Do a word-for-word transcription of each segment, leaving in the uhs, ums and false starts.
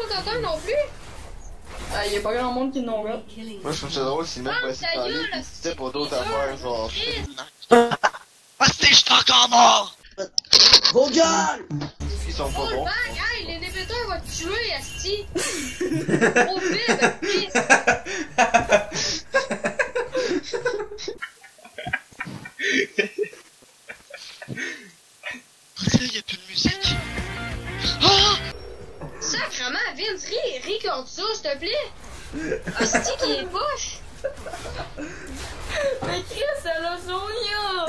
coton non plus? Ah, y'a pas grand monde qui n'ont pas. Moi, je trouve ça drôle si le mec va essayer de parler, pis c'était pour d'autres affaires, genre. Asti, je suis encore mort! Vos gueules! Ils sont pas Oh le bons. bang! Hey, l'élévateur va te tuer, asti! Trop vite, pisse! Y'a plus de musique. Ah! Sacrement, Vince, ris, ris contre ça, s'il te plaît! Asti qui est poche! Mais Chris, elle a Sonia!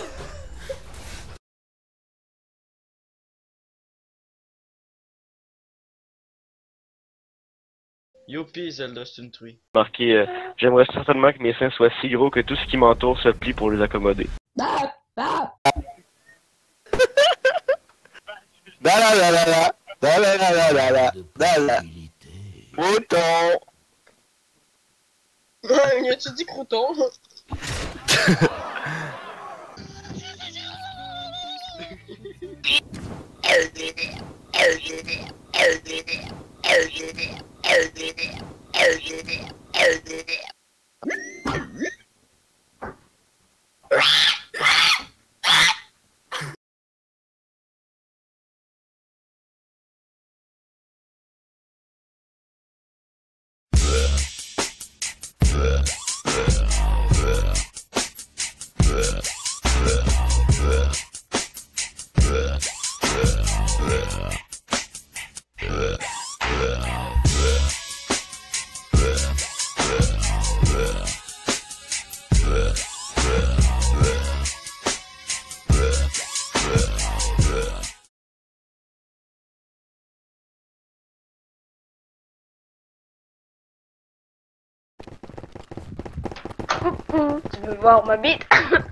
Youpi, Zelda, c'est une truie. Marqué, euh, j'aimerais certainement que mes seins soient si gros que tout ce qui m'entoure se plie pour les accommoder. Ah! Ah! Da la la la la, da la la la la la, da la. Mouton. Ouais, y a-tu dit crouton? Tu veux voir ma bite?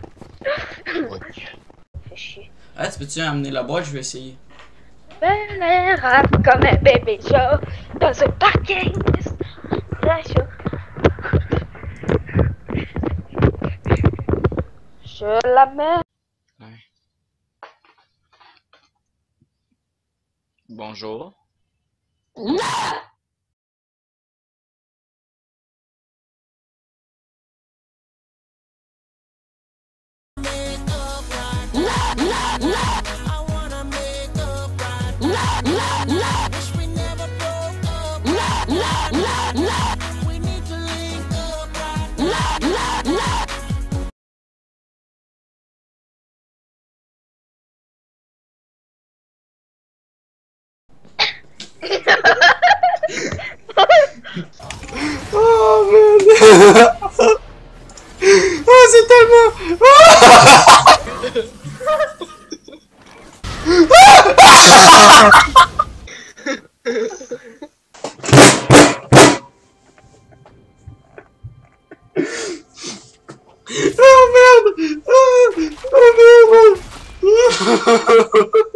Fais chier. Ah, tu peux-tu amener la boîte? Je vais essayer. Bel air rap comme un bébé chat dans un parking. Chat. Je la mets. Ouais. Bonjour. Oh merde. Oh c'est tellement. Oh merde. Oh merde.